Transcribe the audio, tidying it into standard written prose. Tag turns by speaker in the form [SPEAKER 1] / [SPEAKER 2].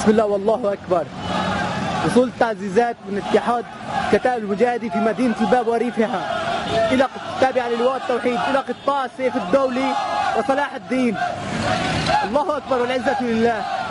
[SPEAKER 1] بسم الله والله أكبر. وصول تعزيزات من اتحاد كتائب المجاهدين في مدينة الباب وريفها إلى تابعة للواء التوحيد إلى قطاع السيف الدولي وصلاح الدين. الله أكبر والعزة لله.